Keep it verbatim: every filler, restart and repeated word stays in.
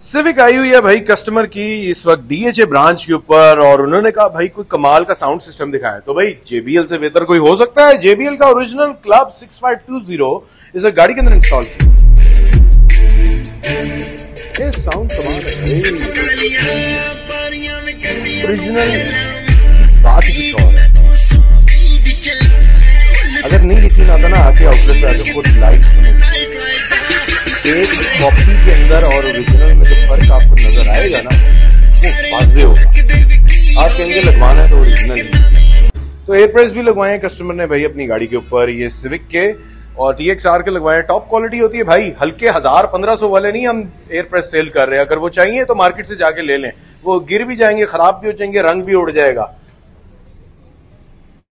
Civic आई हुई है भाई कस्टमर की इस वक्त डीएचए ब्रांच के ऊपर, और उन्होंने कहा भाई कोई कमाल का साउंड सिस्टम दिखाया। तो भाई जेबीएल से बेहतर कोई हो सकता है? जेबीएल का original club six five two zero इस गाड़ी के अंदर इंस्टॉल किया। ये साउंड कमाल है, ओरिजिनल बात ही कुछ और है। अगर नहीं यकीन आता ना, आके आउटलेट पे आके खुद लाइव सुनो। एक कॉपी के अंदर और ओरिजिनल में जो फर्क आपको नजर आएगा ना, वो वाज़ेह होगा। आप कहेंगे लगवाना है तो ओरिजिनल ही। तो एयर प्रेस भी लगवाए हैं कस्टमर ने भाई अपनी गाड़ी के ऊपर, ये सिविक के और टी एक्स आर के लगवाए। टॉप क्वालिटी होती है भाई, हल्के हजार पंद्रह सौ वाले नहीं हम एयर प्रेस सेल कर रहे हैं। अगर वो चाहिए तो मार्केट से जाके ले लें, वो गिर भी जाएंगे, खराब भी हो जाएंगे, रंग भी उड़ जाएगा।